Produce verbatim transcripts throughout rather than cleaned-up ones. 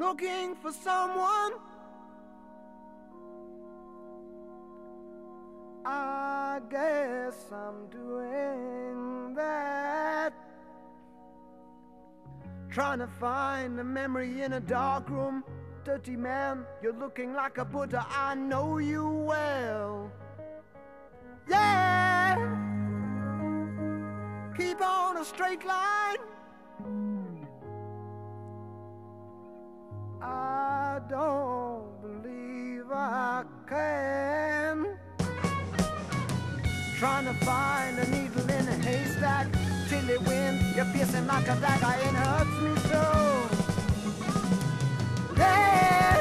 looking for someone. I guess I'm doing that, trying to find a memory in a dark room. Dirty man, you're looking like a Buddha, I know you well. Yeah, keep on a straight line. I don't believe I can. Trying to find a needle in a haystack. Chilly wind, you're piercing like a dagger, it hurts me so. Yeah,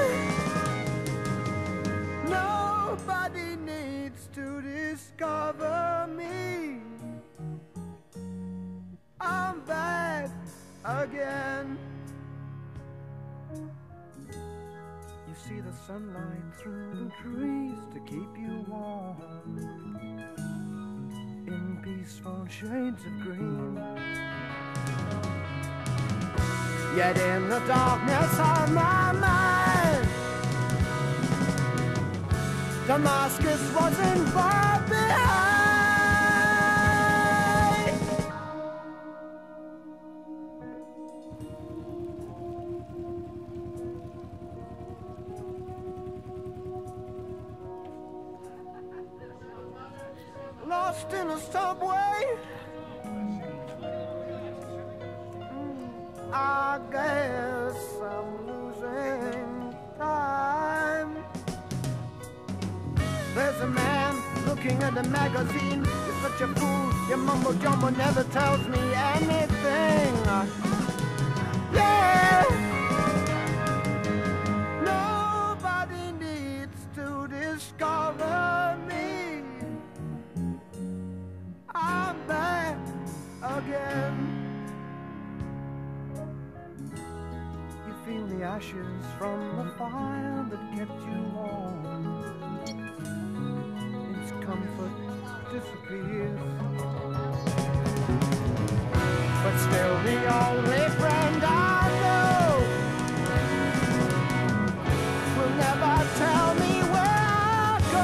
nobody needs to discover me. I'm back again. You see the sunlight through the trees to keep you warm, in peaceful shades of green. Yet in the darkness of my mind, Damascus wasn't far behind. Lost in a subway, I guess I'm losing time. There's a man looking at a magazine. You're such a fool, your mumbo jumbo never tells me anything. Yeah, nobody needs to discover me. I'm back again. You feel the ashes from the fire that kept you warm. Its comfort disappears, but still the only friend I know will never tell me where I go.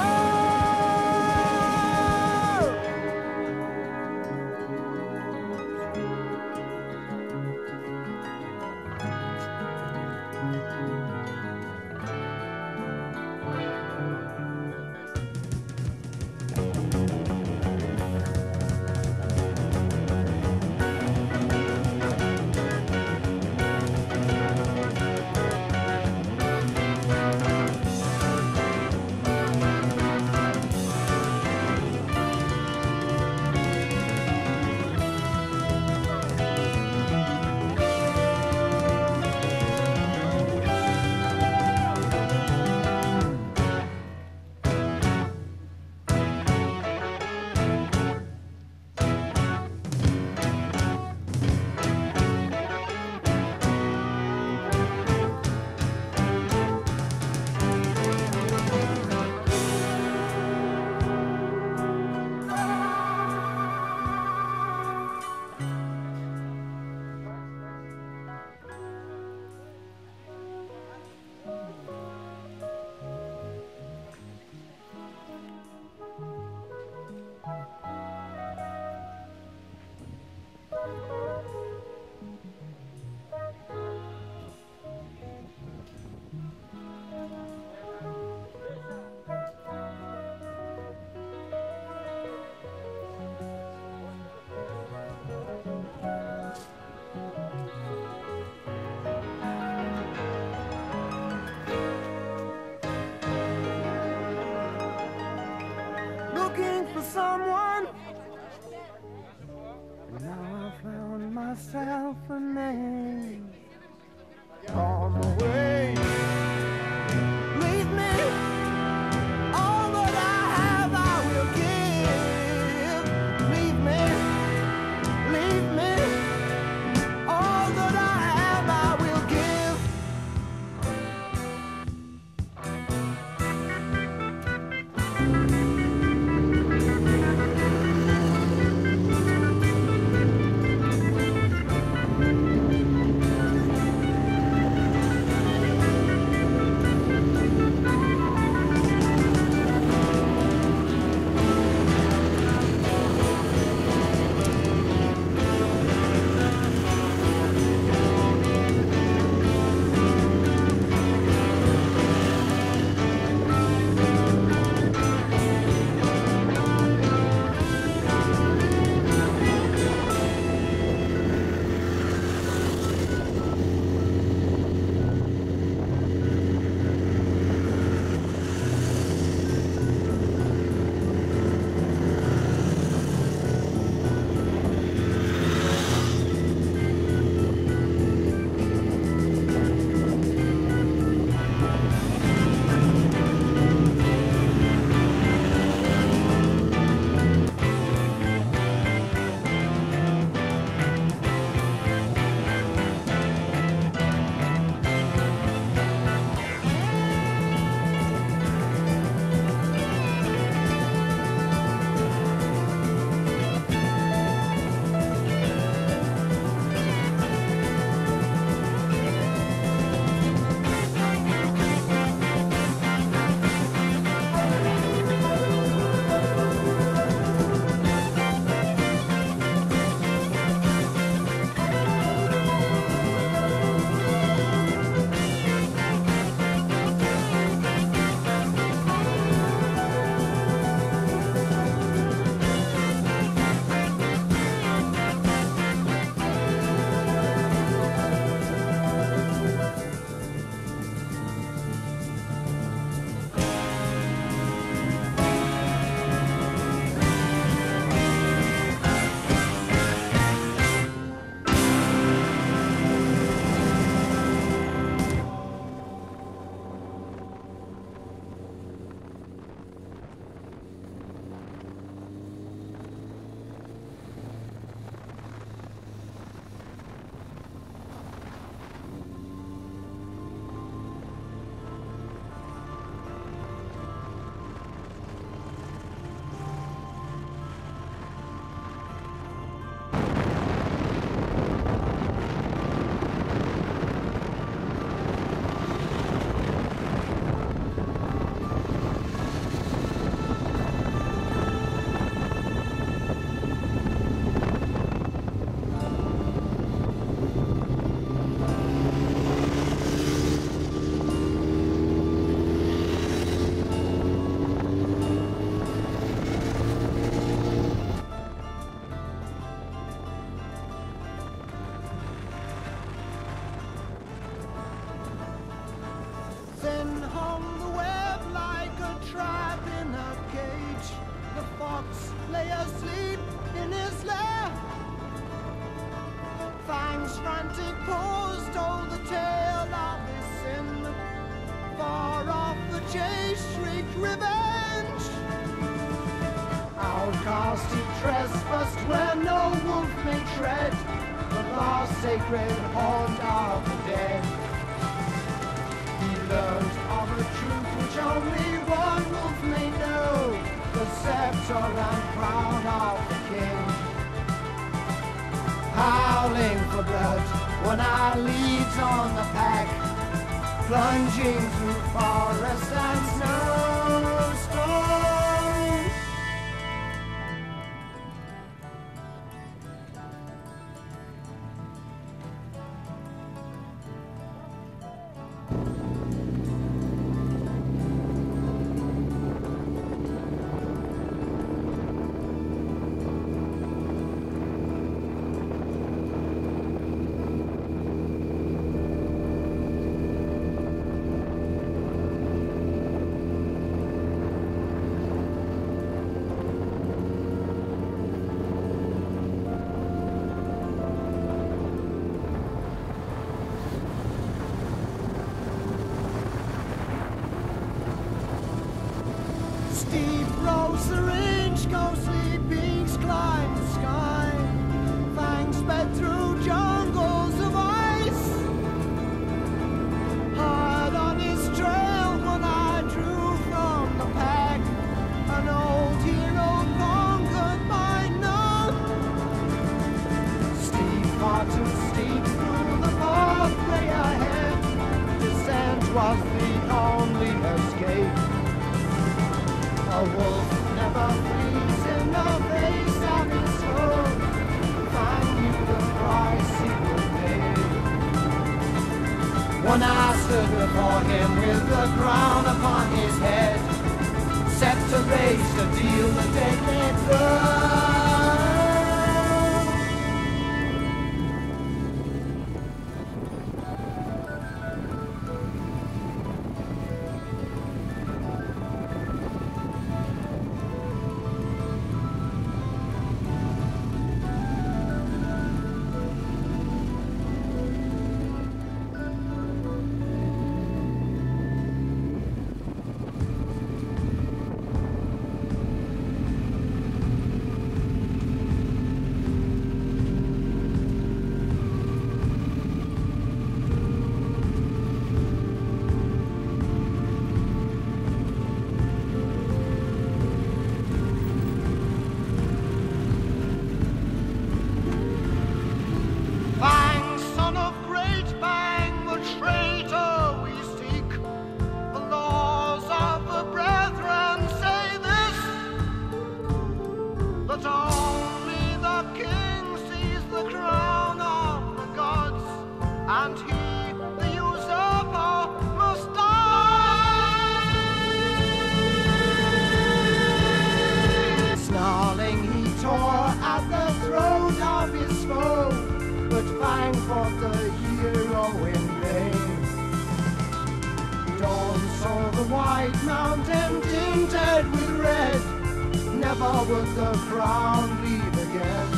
Someone, and now I found myself a name on the way. Leave me, all that I have I will give. Leave me, leave me, all that I have I will give. fox lay asleep in his lair. Fang's frantic paws told the tale of his sin. Far off the chase shrieked revenge. Outcast he trespassed where no wolf may tread, the vast sacred haunt of the dead. He learned of a truth which only one wolf may know, the scepter and crown of the king. Howling for blood, one eye leads on the pack, plunging through forest and snowstorm. Steep rose the range, ghostly peaks climb the sky. Fang sped through jungles of ice. Hard on his trail when I drew from the pack, an old hero conquered by none. Steep, far too steep through the pathway ahead, descent was the only escape. A wolf never flees in the face of his foe. Fang knew the price he would pay. One eye stood before him with the crown upon his head, set to race to deal the deadly blow. And he, the usurper, must die. Snarling, he tore at the throat of his foe, but Fang fought the hero in vain. Dawn saw the white mountain tinted with red, never would the crown leave again.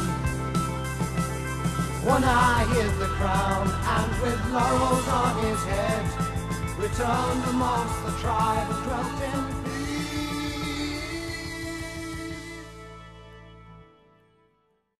One eye hid the crown, and with laurels on his head, returned amongst the tribe who dwelt in